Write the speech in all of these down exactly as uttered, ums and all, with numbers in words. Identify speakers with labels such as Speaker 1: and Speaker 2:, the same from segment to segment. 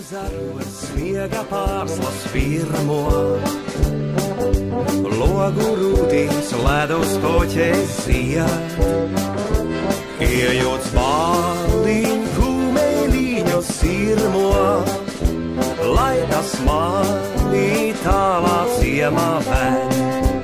Speaker 1: Ezaros sniega pārslas pirmo, logu rūtīs ledus koķēs zied, iejūts bāliņu kūmeļīņu sirmo, lai tas mani tālā ciemā ved.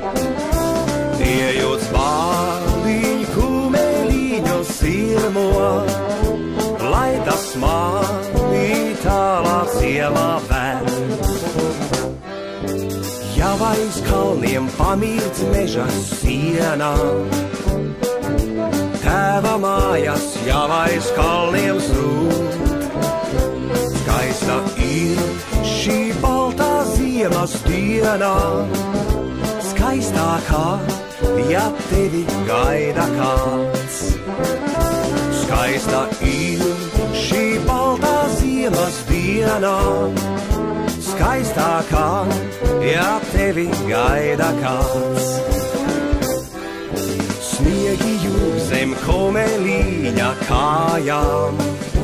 Speaker 1: Iejūts bāliņu kūmeļīņu sirmo, lai tas mani tālā ciemā ved. Jau aiz kalniem pamirdz meža sienā, tēva mājas jau aiz kalniem zūd. Skaista ir šī baltā ziemas dienā, skaistākā, ja tevi gaida kāds. Skaista ir šī baltā ziemas dienā, skaistākā, ja tevi gaida kāds. Sniegi jūg zem komelīņa kājām,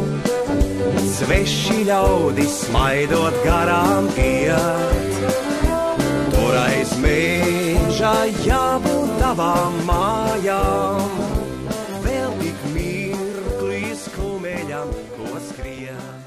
Speaker 1: sveši ļaudis smaidot garām iet. Tur aiz meža jābūt tavām mājām, vēl tik mirklis kumeļam, ko skriet.